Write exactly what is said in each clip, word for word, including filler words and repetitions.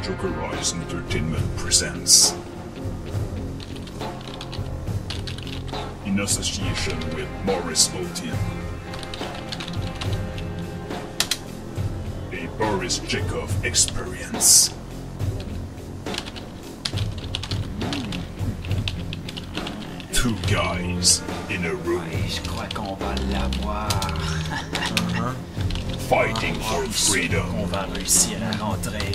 Jokerized Entertainment presents, in association with Boris Ultime, a Boris Chekhov experience. Two guys in a room. Ouais, je crois qu'on va l'avoir. uh-huh. Fighting oh, for freedom. On va réussir à rentrer.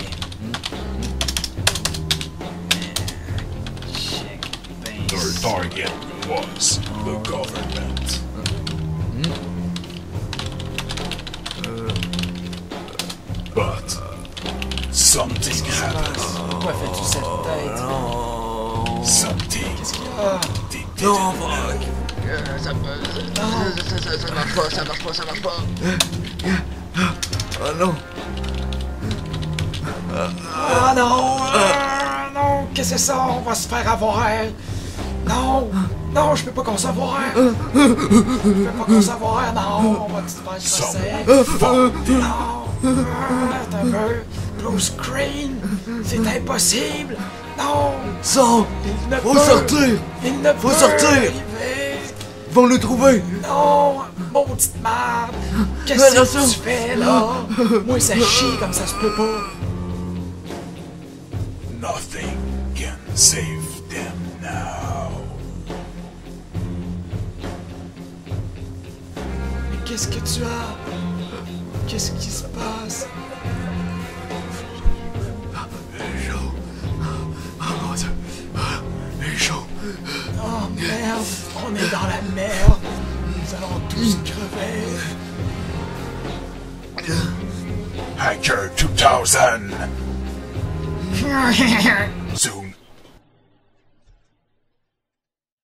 Check base. Their target was the government. But something happened. Pourquoi fais-tu cette tête? Something. Qu'est-ce qu'il y a? Non, fuck. Ça, ça, ça, ça, ça marche pas, ça marche pas, ça marche pas. Oh non. Ah non! Ah, non! Qu'est-ce que c'est ça? On va se faire avoir! Non! Non, je peux pas concevoir! Je peux pas concevoir! Non! On va se faire chasser! Non! Attends un peu! Blue screen! C'est impossible! Non! Sors! Il ne Faut peut, sortir! Il ne Faut peut sortir! arriver. Ils vont le trouver! Non! Maudite merde! Qu'est-ce que tu fais là? Moi ça chie comme ça se peut pas! Nothing can save them now. Mais qu'est-ce que tu as? Qu'est-ce qui se passe? Il est chaud! Oh mon Dieu! Il est chaud! Oh merde! On est dans la merde! Nous allons tous crever! Hacker two thousand! Zoom